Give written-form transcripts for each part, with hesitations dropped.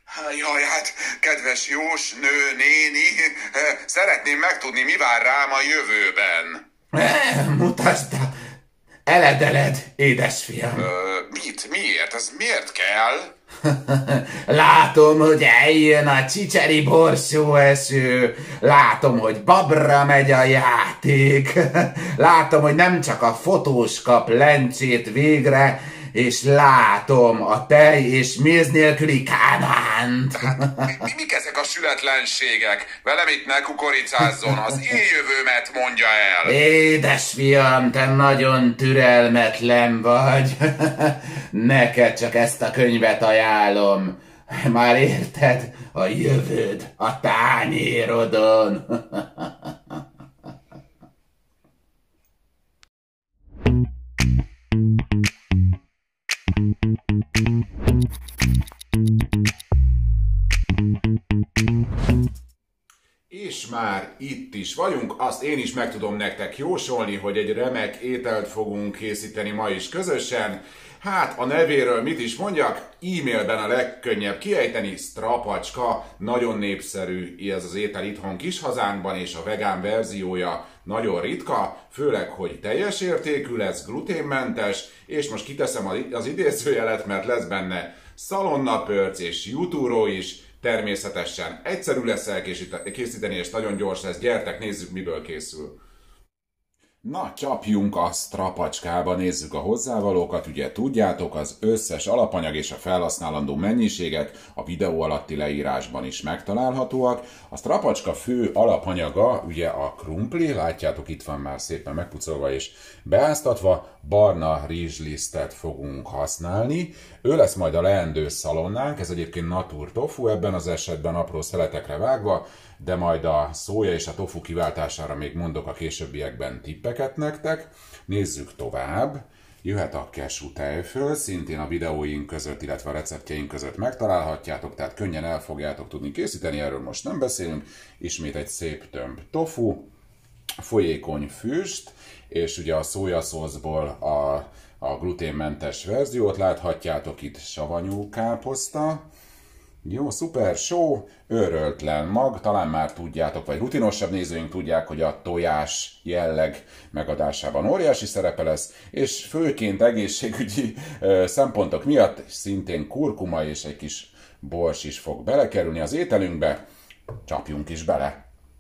Jaj, hát, kedves Jós néni, szeretném megtudni, mi vár rám a jövőben. Mutasd a eledeled, édesfiam. Mit? Miért? Ez miért kell? Látom, hogy eljön a csicseri borsó eső. Látom, hogy babra megy a játék. Látom, hogy nem csak a fotós kap lencsét végre, és látom a tej és méz nélküli Kánánt. Mik ezek a sületlenségek? Velem itt ne kukoricázzon, az én jövőmet mondja el. Édesfiam, te nagyon türelmetlen vagy. Neked csak ezt a könyvet ajánlom. Már érted? A jövőd a tányérodon. És már itt is vagyunk, azt én is meg tudom nektek jósolni, hogy egy remek ételt fogunk készíteni ma is közösen. Hát a nevéről mit is mondjak? E-mailben a legkönnyebb kiejteni, strapacska, nagyon népszerű ez az étel itthon kishazánkban, és a vegán verziója nagyon ritka, főleg, hogy teljes értékű lesz, gluténmentes, és most kiteszem az idézőjelet, mert lesz benne szalonnapörc és jutúró is, természetesen egyszerű lesz elkészíteni, és nagyon gyors lesz. Gyertek, nézzük, miből készül. Na, csapjunk a strapacskába, nézzük a hozzávalókat. Ugye tudjátok, az összes alapanyag és a felhasználandó mennyiségek a videó alatti leírásban is megtalálhatóak. A strapacska fő alapanyaga ugye a krumpli, látjátok, itt van már szépen megpucolva és beáztatva, barna rizslisztet fogunk használni. Ő lesz majd a leendő szalonnánk, ez egyébként natur tofu, ebben az esetben apró szeletekre vágva, de majd a szója és a tofu kiváltására még mondok a későbbiekben tippeket nektek. Nézzük tovább. Jöhet a cashew tejföl, szintén a videóink között, illetve a receptjeink között megtalálhatjátok, tehát könnyen el fogjátok tudni készíteni, erről most nem beszélünk. Ismét egy szép tömb tofu, folyékony füst, és ugye a szójaszószból a gluténmentes verziót láthatjátok, itt savanyú káposzta. Jó, szuper, só, őröltlen mag, talán már tudjátok, vagy rutinosabb nézőink tudják, hogy a tojás jelleg megadásában óriási szerepe lesz, és főként egészségügyi szempontok miatt szintén kurkuma és egy kis bors is fog belekerülni az ételünkbe. Csapjunk is bele!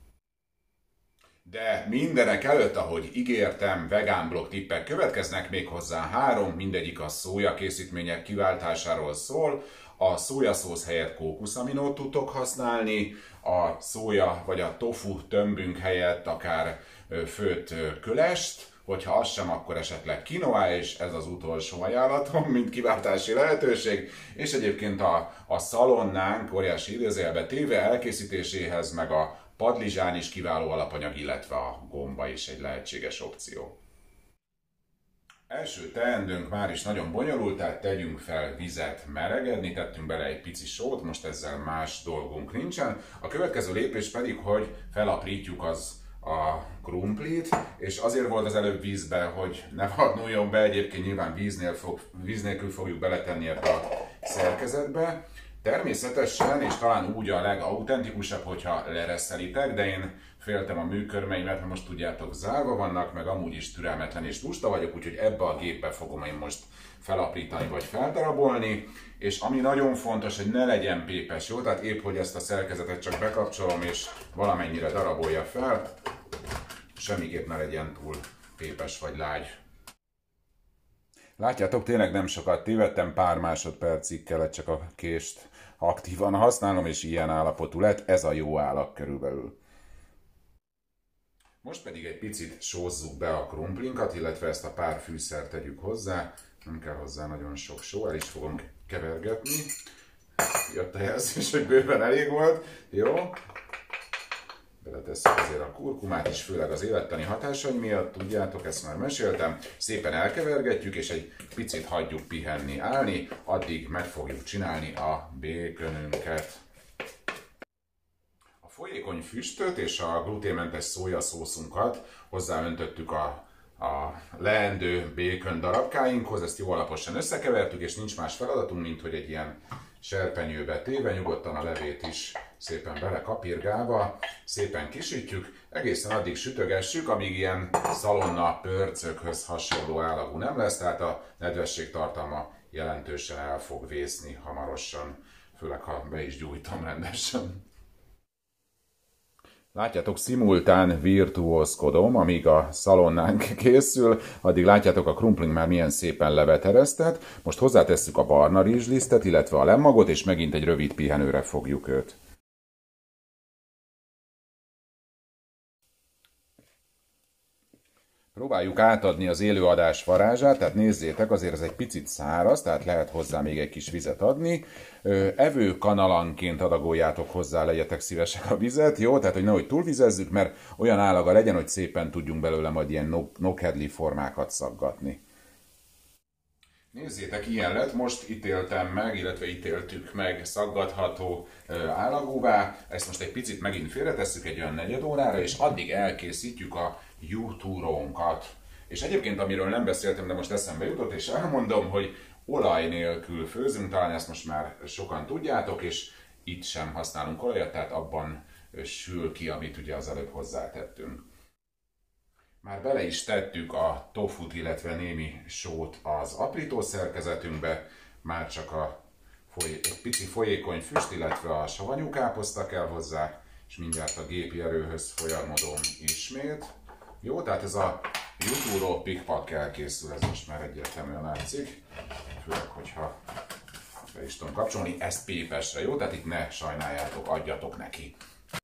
De mindenek előtt, ahogy ígértem, vegán blog tippek következnek, méghozzá 3, mindegyik a szója készítmények kiváltásáról szól. A szójaszósz helyett kókuszaminót tudtok használni, a szója vagy a tofu tömbünk helyett akár főtt kölest, hogyha az sem, akkor esetleg quinoa, és ez az utolsó ajánlatom, mint kiváltási lehetőség. És egyébként a szalonnánk, óriási idézőjelbe téve elkészítéséhez, meg a padlizsán is kiváló alapanyag, illetve a gomba is egy lehetséges opció. Első teendőnk már is nagyon bonyolult, tehát tegyünk fel vizet melegedni, tettünk bele egy pici sót, most ezzel más dolgunk nincsen. A következő lépés pedig, hogy felaprítjuk a krumplit, és azért volt az előbb vízbe, hogy ne vadnuljon be, egyébként nyilván víz nélkül fogjuk beletenni ebbe a szerkezetbe. Természetesen, és talán úgy a legautentikusabb, hogyha lereszelitek, de én féltem a műkörmeimet, mert most tudjátok, zárva vannak, meg amúgy is türelmetlen és lusta vagyok, úgyhogy ebbe a gépbe fogom én most felaprítani vagy feldarabolni, és ami nagyon fontos, hogy ne legyen pépes, jó? Tehát épp, hogy ezt a szerkezetet csak bekapcsolom, és valamennyire darabolja fel, semmiképp ne legyen túl pépes vagy lágy. Látjátok, tényleg nem sokat tévedtem, pár másodpercig kellett csak a kést aktívan használnom, és ilyen állapotú lett, ez a jó állap körülbelül. Most pedig egy picit sózzuk be a krumplinkat, illetve ezt a pár fűszert tegyük hozzá, nem kell hozzá nagyon sok só, el is fogom kevergetni. Jött a jelzés, hogy bőven elég volt, jó. Beletesszük azért a kurkumát is, főleg az élettani hatásai miatt, tudjátok, ezt már meséltem. Szépen elkevergetjük, és egy picit hagyjuk pihenni, állni, addig meg fogjuk csinálni a békönünket. A folyékony füstöt és a gluténmentes szójaszószunkat hozzáöntöttük a leendő békön darabkáinkhoz, ezt jó alaposan összekevertük, és nincs más feladatunk, mint hogy egy ilyen serpenyőbe téve, nyugodtan a levét is szépen belekapirgálva, szépen kisütjük, egészen addig sütögessük, amíg ilyen szalonna pörcökhöz hasonló állagú nem lesz, tehát a nedvesség tartalma jelentősen el fog vészni hamarosan, főleg ha be is gyújtom rendesen. Látjátok, szimultán virtuózkodom, amíg a szalonnánk készül, addig látjátok, a krumpling már milyen szépen leveteresztett. Most hozzátesszük a barna rizslisztet, illetve a lemmagot, és megint egy rövid pihenőre fogjuk őt. Próbáljuk átadni az élőadás varázsát, tehát nézzétek, azért ez egy picit száraz, tehát lehet hozzá még egy kis vizet adni. Evőkanalanként adagoljátok hozzá, legyetek szívesek a vizet, jó? Tehát, hogy nehogy túlvizezzük, mert olyan állaga legyen, hogy szépen tudjunk belőle majd ilyen nokedli formákat szaggatni. Nézzétek, ilyen lett, most ítéltem meg, illetve ítéltük meg szaggatható állagúvá. Ezt most egy picit megint félretesszük egy olyan negyed órára, és addig elkészítjük a jutúrónkat. És egyébként, amiről nem beszéltem, de most eszembe jutott, és elmondom, hogy olaj nélkül főzünk, talán ezt most már sokan tudjátok, és itt sem használunk olajat, tehát abban sül ki, amit ugye az előbb hozzátettünk. Már bele is tettük a tofut, illetve némi sót az aprító szerkezetünkbe, már csak egy pici folyékony füst, illetve a savanyú káposzta kell hozzá, és mindjárt a gépi erőhöz folyamodom ismét. Jó, tehát ez a jutúró pikpak elkészül, ez most már egyértelműen látszik, főleg, hogyha be is tudom kapcsolni, ezt pépesre, jó? Tehát itt ne sajnáljátok, adjatok neki.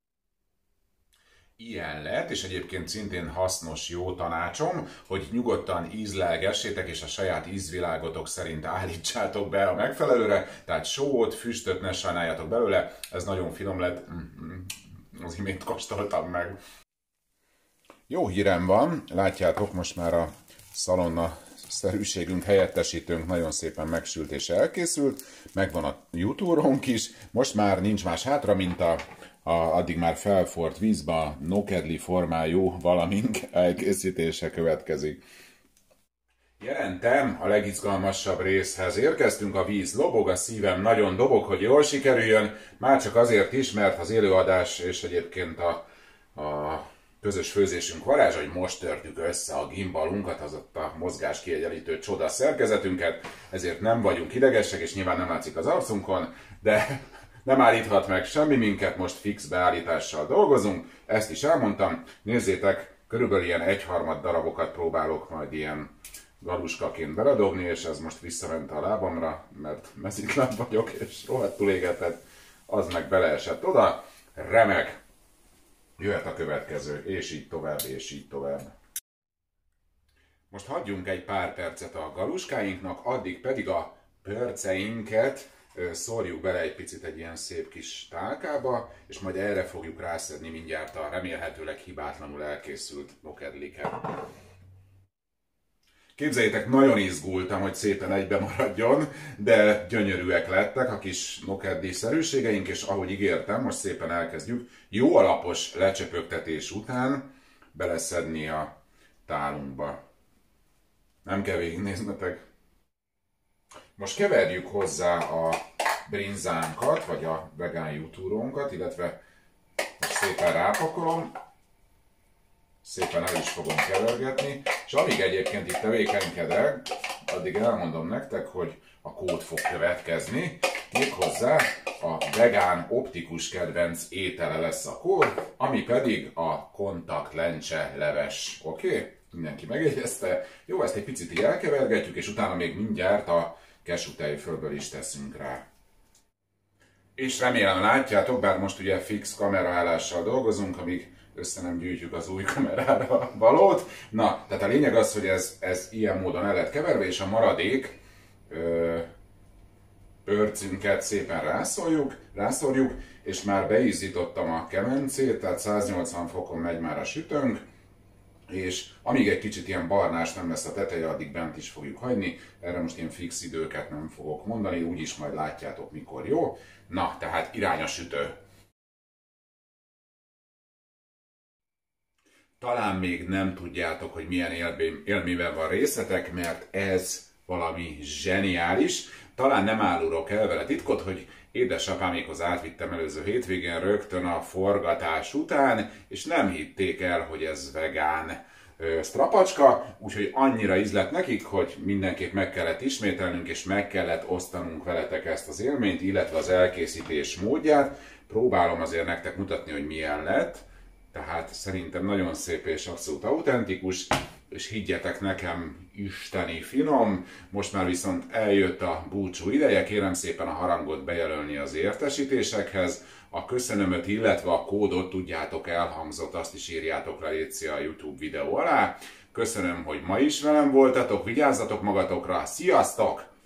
Ilyen lett, és egyébként szintén hasznos, jó tanácsom, hogy nyugodtan ízlelgessétek, és a saját ízvilágotok szerint állítsátok be a megfelelőre, tehát sót, füstöt ne sajnáljátok belőle, ez nagyon finom lett, az imént kóstoltam meg. Jó hírem van, látjátok, most már a szalonna szerűségünk, helyettesítőnk nagyon szépen megsült és elkészült, megvan a jutúrónk is, most már nincs más hátra, mint addig már felforrt vízbe nokedli formájú valamink elkészítése következik. Jelentem a legizgalmasabb részhez. Érkeztünk, a víz lobog, a szívem nagyon dobog, hogy jól sikerüljön, már csak azért is, mert az élőadás és egyébként a közös főzésünk varázsa, hogy most törtük össze a gimbalunkat, az ott a mozgáskiegyenlítő csoda szerkezetünket, ezért nem vagyunk idegesek, és nyilván nem látszik az arcunkon, de nem állíthat meg semmi minket, most fix beállítással dolgozunk, ezt is elmondtam. Nézzétek, körülbelül ilyen 1/3 darabokat próbálok majd ilyen galuskaként beledobni, és ez most visszament a lábamra, mert mezitláb vagyok, és rohadtul égetett, az meg beleesett oda. Remek! Jöhet a következő, és így tovább, és így tovább. Most hagyjunk egy pár percet a galuskáinknak, addig pedig a pörceinket szórjuk bele egy picit egy ilyen szép kis tálkába, és majd erre fogjuk rászedni mindjárt a remélhetőleg hibátlanul elkészült nokedliket. Képzeljétek, nagyon izgultam, hogy szépen egybe maradjon, de gyönyörűek lettek a kis nokedli-szerűségeink, és ahogy ígértem, most szépen elkezdjük jó alapos lecsöpögtetés után beleszedni a tálunkba. Nem kell végignéznetek. Most keverjük hozzá a brinzánkat, vagy a vegán jutúrónkat, illetve most szépen rápakolom, szépen el is fogom kevergetni, és amíg egyébként itt tevékenykedek, addig elmondom nektek, hogy a kód fog következni, méghozzá a vegán optikus kedvenc étele lesz a kód, ami pedig a kontaktlencse leves. Oké? Mindenki megjegyezte. Jó, ezt egy picit így elkevergetjük, és utána még mindjárt a cashew tejfölből is teszünk rá. És remélem látjátok, bár most ugye fix kameraállással dolgozunk, amíg össze nem gyűjtjük az új kamerára valót. Na, tehát a lényeg az, hogy ez ilyen módon el lett keverve, és a maradék pörcünket szépen rászorjuk, és már beizzítottam a kemencét, tehát 180 fokon megy már a sütőnk, és amíg egy kicsit ilyen barnás nem lesz a teteje, addig bent is fogjuk hagyni. Erre most ilyen fix időket nem fogok mondani, úgyis majd látjátok mikor jó. Na, tehát irány a sütő. Talán még nem tudjátok, hogy milyen élményben van részletek, mert ez valami zseniális. Talán nem árulok el vele titkot, hogy édesapámékhoz átvittem előző hétvégén rögtön a forgatás után, és nem hitték el, hogy ez vegán strapacska, úgyhogy annyira ízlett nekik, hogy mindenképp meg kellett ismételnünk, és meg kellett osztanunk veletek ezt az élményt, illetve az elkészítés módját. Próbálom azért nektek mutatni, hogy milyen lett, tehát szerintem nagyon szép és abszolút autentikus, és higgyetek nekem, isteni finom. Most már viszont eljött a búcsú ideje, kérem szépen a harangot bejelölni az értesítésekhez. A köszönömöt, illetve a kódot, tudjátok, elhangzott, azt is írjátok le, létszi a YouTube videó alá. Köszönöm, hogy ma is velem voltatok, vigyázzatok magatokra, sziasztok!